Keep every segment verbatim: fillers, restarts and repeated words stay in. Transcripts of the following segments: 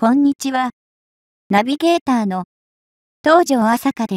こんにちは。ナビゲーターの東條朝香です。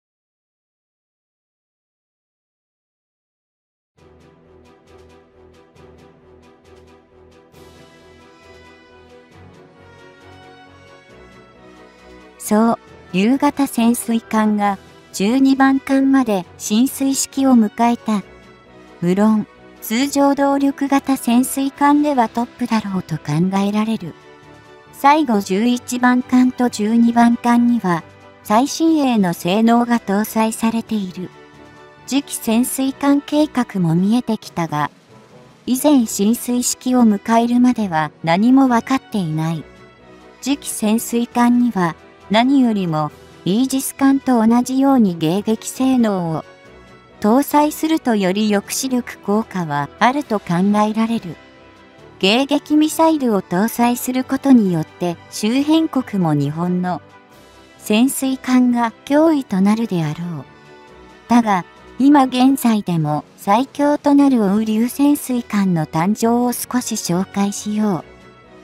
そう、竜型潜水艦がじゅうにばん艦まで進水式を迎えた。無論、通常動力型潜水艦ではトップだろうと考えられる。最後じゅういちばん艦とじゅうにばん艦には最新鋭の性能が搭載されている。次期潜水艦計画も見えてきたが、以前進水式を迎えるまでは何も分かっていない。次期潜水艦には何よりもイージス艦と同じように迎撃性能を搭載するとより抑止力効果はあると考えられる。迎撃ミサイルを搭載することによって周辺国も日本の潜水艦が脅威となるであろう。だが、今現在でも最強となる欧流潜水艦の誕生を少し紹介しよう。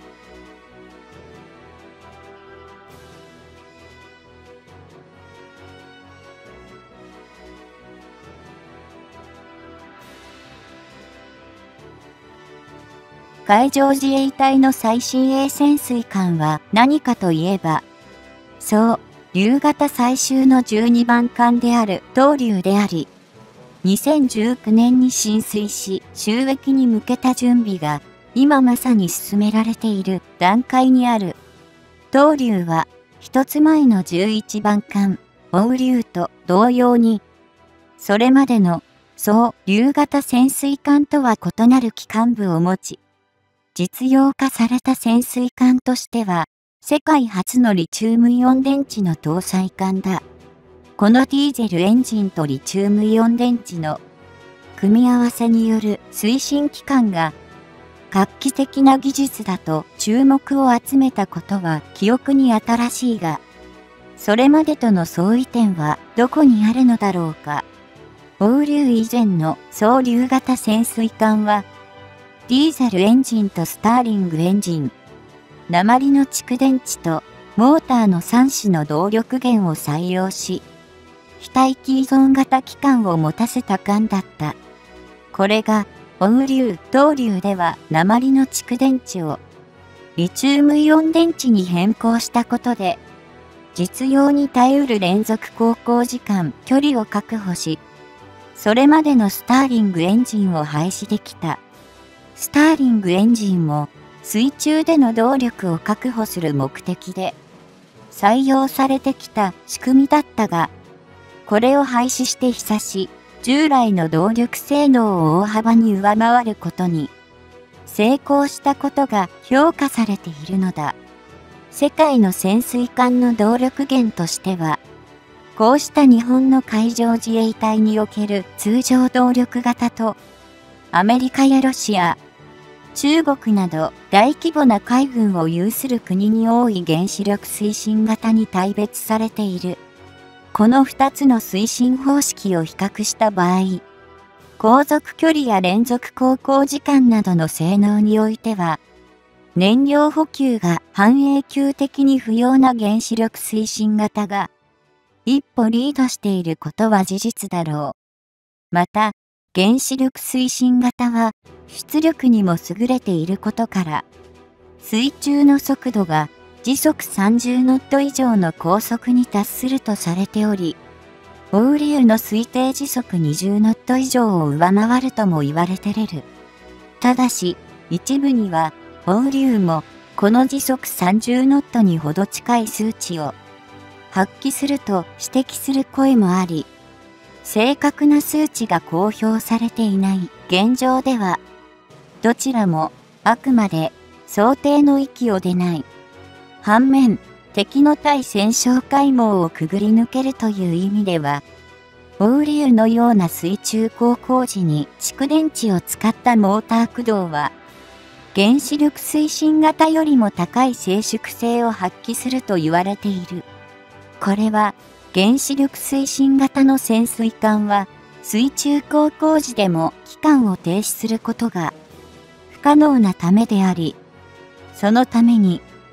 海上自衛隊の最新鋭潜水艦は何かといえば、そう、竜型最終のじゅうにばん艦である東龍であり、にせんじゅうきゅうねんに進水し就役に向けた準備が今まさに進められている段階にある。東龍は一つ前のじゅういちばん艦、欧龍と同様に、それまでの、そう、竜型潜水艦とは異なる機関部を持ち、実用化された潜水艦としては、世界初のリチウムイオン電池の搭載艦だ。このディーゼルエンジンとリチウムイオン電池の組み合わせによる推進機関が画期的な技術だと注目を集めたことは記憶に新しいが、それまでとの相違点はどこにあるのだろうか。欧流以前の総竜型潜水艦は、ディーゼルエンジンとスターリングエンジン、鉛の蓄電池とモーターのさん種の動力源を採用し、非待機依存型機関を持たせた艦だった。これが、欧流、東流では鉛の蓄電池をリチウムイオン電池に変更したことで、実用に耐えうる連続航行時間、距離を確保し、それまでのスターリングエンジンを廃止できた。スターリングエンジンも水中での動力を確保する目的で採用されてきた仕組みだったが、これを廃止して久し、従来の動力性能を大幅に上回ることに成功したことが評価されているのだ。世界の潜水艦の動力源としては、こうした日本の海上自衛隊における通常動力型と、アメリカやロシア、中国など大規模な海軍を有する国に多い原子力推進型に大別されている。このふたつの推進方式を比較した場合、航続距離や連続航行時間などの性能においては、燃料補給が半永久的に不要な原子力推進型が一歩リードしていることは事実だろう。また、原子力推進型は出力にも優れていることから、水中の速度が時速さんじゅうノット以上の高速に達するとされており、欧流の推定時速にじゅうノット以上を上回るとも言われてれる。ただし、一部には、欧流もこの時速さんじゅうノットにほど近い数値を発揮すると指摘する声もあり、正確な数値が公表されていない現状では、どちらもあくまで想定の域を出ない。反面、敵の対戦勝海網をくぐり抜けるという意味では、欧流のような水中航行時に蓄電池を使ったモーター駆動は、原子力推進型よりも高い静粛性を発揮すると言われている。これは、原子力推進型の潜水艦は、水中航行時でも機関を停止することが不可能なためであり、そのために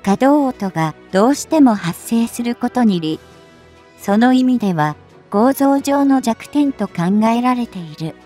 稼働音がどうしても発生することにり、その意味では構造上の弱点と考えられている。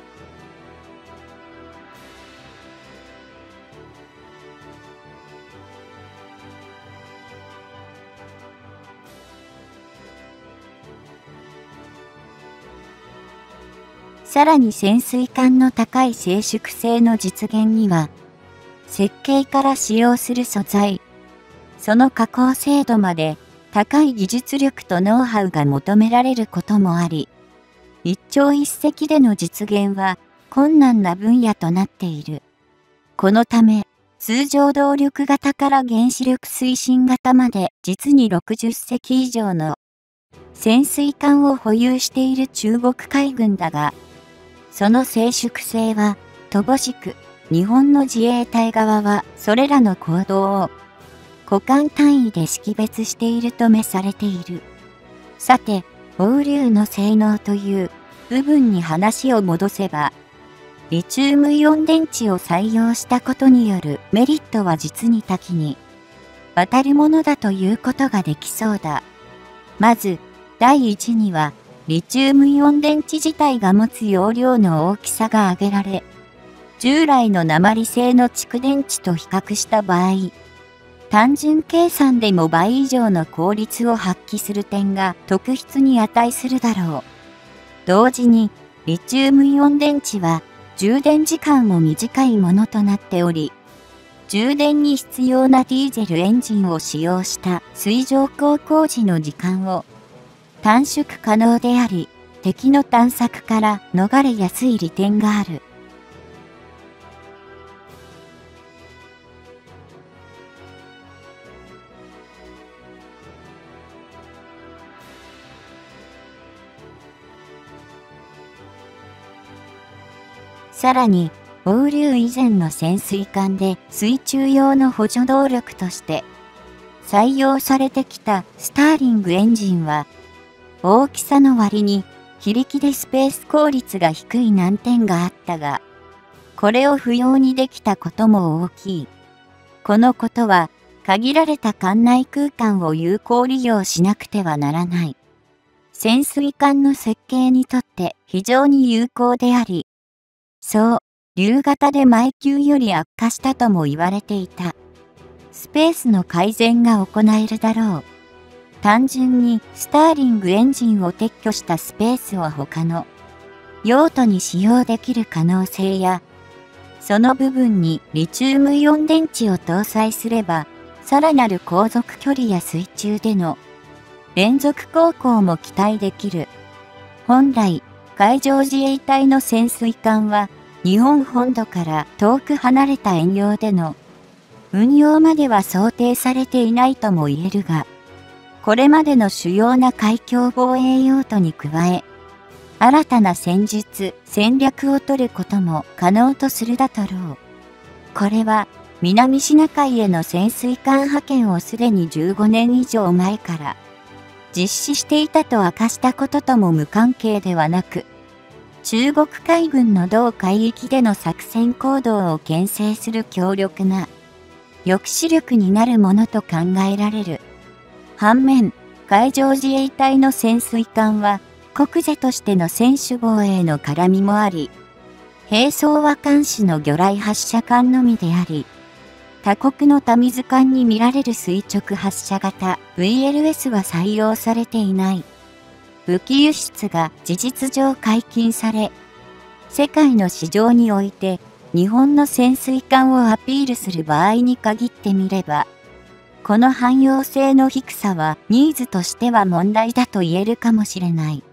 さらに潜水艦の高い静粛性の実現には、設計から使用する素材、その加工精度まで高い技術力とノウハウが求められることもあり、一朝一夕での実現は困難な分野となっている。このため、通常動力型から原子力推進型まで実にろくじゅっせき以上の潜水艦を保有している中国海軍だが、その静粛性は乏しく、日本の自衛隊側はそれらの行動を個艦単位で識別しているとめされている。さて、オウリュウの性能という部分に話を戻せば、リチウムイオン電池を採用したことによるメリットは実に多岐にわたるものだということができそうだ。まず、第一には、リチウムイオン電池自体が持つ容量の大きさが挙げられ、従来の鉛製の蓄電池と比較した場合、単純計算でも倍以上の効率を発揮する点が特筆に値するだろう。同時に、リチウムイオン電池は充電時間も短いものとなっており、充電に必要なディーゼルエンジンを使用した水上航行時の時間を短縮可能であり、敵の探索から逃れやすい利点がある。さらに、オウリュウ以前の潜水艦で水中用の補助動力として採用されてきたスターリングエンジンは、大きさの割に非力でスペース効率が低い難点があったが、これを不要にできたことも大きい。このことは限られた艦内空間を有効利用しなくてはならない。潜水艦の設計にとって非常に有効であり、そう、竜型で前級より悪化したとも言われていた。スペースの改善が行えるだろう。単純にスターリングエンジンを撤去したスペースを他の用途に使用できる可能性や、その部分にリチウムイオン電池を搭載すれば、さらなる航続距離や水中での連続航行も期待できる。本来、海上自衛隊の潜水艦は、日本本土から遠く離れた遠洋での運用までは想定されていないとも言えるが、これまでの主要な海峡防衛用途に加え、新たな戦術、戦略を取ることも可能とするだろう。これは、南シナ海への潜水艦派遣をすでにじゅうごねん以上前から実施していたと明かしたこととも無関係ではなく、中国海軍の同海域での作戦行動を牽制する強力な抑止力になるものと考えられる。反面、海上自衛隊の潜水艦は国是としての専守防衛の絡みもあり、兵装は監視の魚雷発射艦のみであり、他国の多水艦に見られる垂直発射型 ブイエルエス は採用されていない。武器輸出が事実上解禁され、世界の市場において日本の潜水艦をアピールする場合に限ってみれば、この汎用性の低さはニーズとしては問題だと言えるかもしれない。